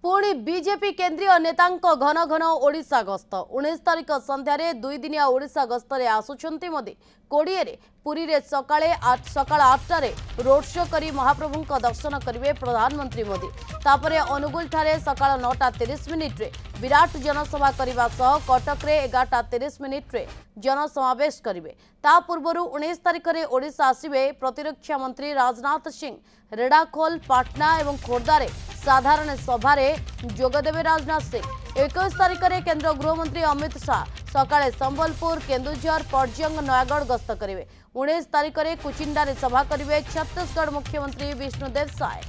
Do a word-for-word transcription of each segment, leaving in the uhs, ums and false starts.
पुणी बीजेपी केंद्रीय नेतांक घन घन ओडिशा गस्त उन्नीस तारिख संध्यारे दुई दिनिया ओडिशा गस्तरे आसुचंती मोदी कोड़े पुरी रे सकाळे आठ सकाळ आठटारे रोड शो करी महाप्रभुंक दर्शन करिवे प्रधानमंत्री मोदी तापरे अनुगुल ठारे सकाळ नौटा तीस मिनिट रे विराट जनसभा करने सह कटक रे एगारटा तीस मिनिट रे जनसमावेश करिवे ता पूर्वरु उन्नीस तारिख रे ओडिशा आसिबे प्रतिरक्षा मंत्री राजनाथ सिंह रेडाखोल पाटना एवं खोर्धारे साधारण सभा जोगदेवे राजनाथ सिंह इक्कीस तारिख में केंद्र गृहमंत्री अमित शाह सकाळे संबलपुर केन्दुझर पर्जंग नयागढ़ गस्त करेंगे उन्नीस तारिख में कुचिंडा सभा करेंगे छत्तीसगढ़ मुख्यमंत्री विष्णुदेव साय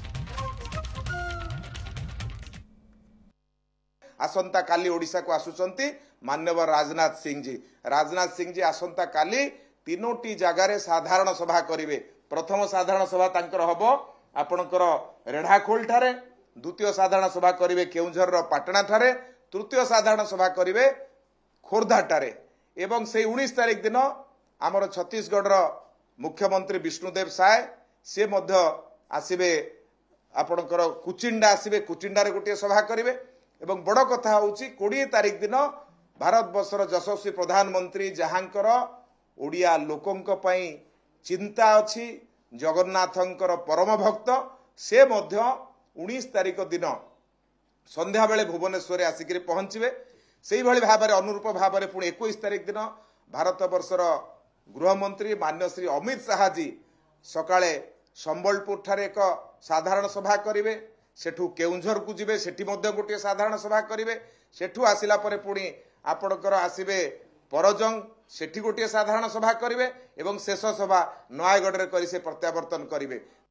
आसंता काली ओडिशा को आसुचंती माननीय राजनाथ सिंह जी राजनाथ सिंह जी आसंता काली तीनोटी जगार साधारण सभा करेंगे प्रथम साधारण सभा तांकर हबो आपणकर रेढ़ाखोल ठारे द्वितीय साधारण सभा करेंगे केउझर पाटना ठारे तृतीय साधारण सभा करेंगे खोर्धा ठारे एवं से उन्नीस तारिख दिन आमर छत्तीसगढ़ मुख्यमंत्री विष्णुदेव साय से मध्य आसिबे आपणकर कुचिंडा आसिबे कुचिंडा रे गोटे सभा करेंगे एवं बड़ कथा होची बीस तारिख दिन भारत वर्षर यशस्वी प्रधानमंत्री जहांकर ओडिया लोकंक पई चिंता अछि जगन्नाथंकर परम भक्त से मध्य उन्नीस तारिख दिन संध्या बेले भुवनेश्वर आसिक पहुंचे से भाव में अनुरूप भाव में पुणी इक्कीस तारिख दिन भारत वर्षर गृहमंत्री मान्य श्री अमित शाह जी सकाळे संबलपुर ठारे एक साधारण सभा करेंगे सेठू केउझर को जीवे सेठी मध्य गोटे साधारण सभा करेंगे सेठू आसिला परे पुणी आपणकर आसिबे परजंग सेठी गोटे साधारण सभा करेंगे एवं शेष सभा नयागढ़ रे करी से प्रत्यावर्तन करेंगे